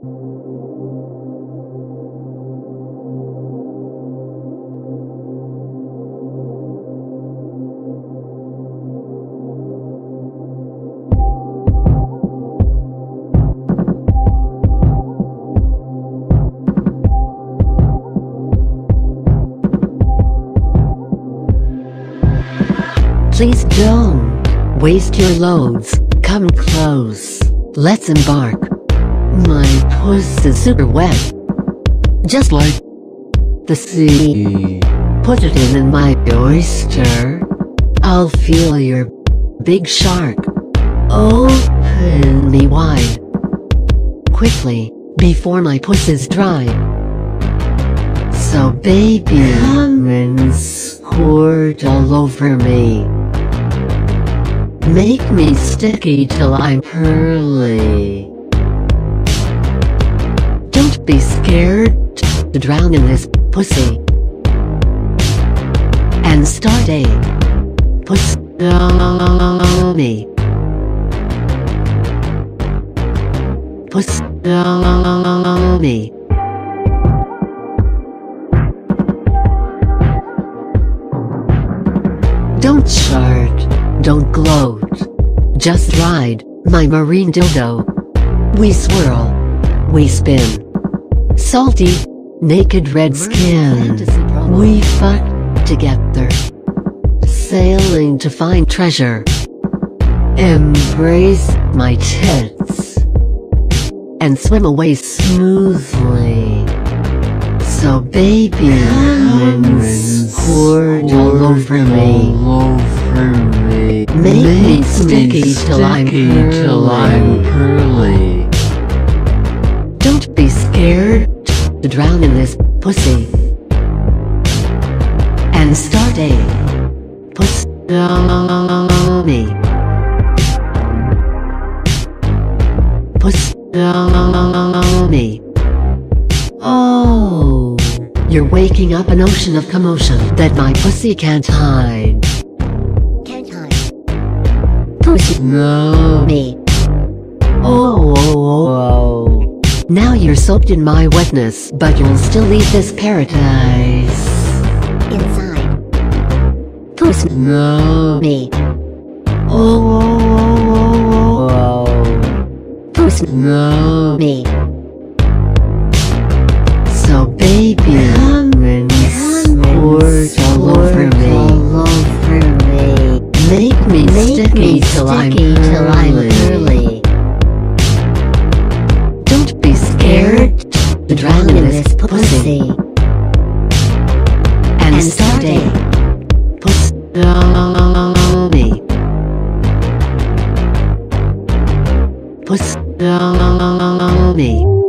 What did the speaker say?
Please don't waste your loads. Come close. Let's embark. My puss is super wet, just like the sea. Put it in my oyster. I'll feel your big shark. Open me wide, quickly, before my puss is dry. So baby, come and squirt all over me. Make me sticky till I'm pearly. Don't be scared to drown in this pussy. And start a puss-me. Puss-me. Don't chart, don't gloat, just ride my marine dildo. We swirl, we spin. Salty, naked red skin. We fuck together, sailing to find treasure. Embrace my tits and swim away smoothly. So baby, come and squirt all over me. Make me sticky till I'm pearly. Don't be scared to drown in this pussy. And start a puss-me. Puss-me. Oh, you're waking up an ocean of commotion that my pussy can't hide. Can't hide. Pussy-me. Oh. Now you're soaked in my wetness, but you'll still leave this paradise. Inside. Puss-me. Oh. Puss-me. So baby, come and squirt all over me. Make me sticky till I'm pearly. Don't be scared to drown in this pussy. And start a puss-me. Puss-me.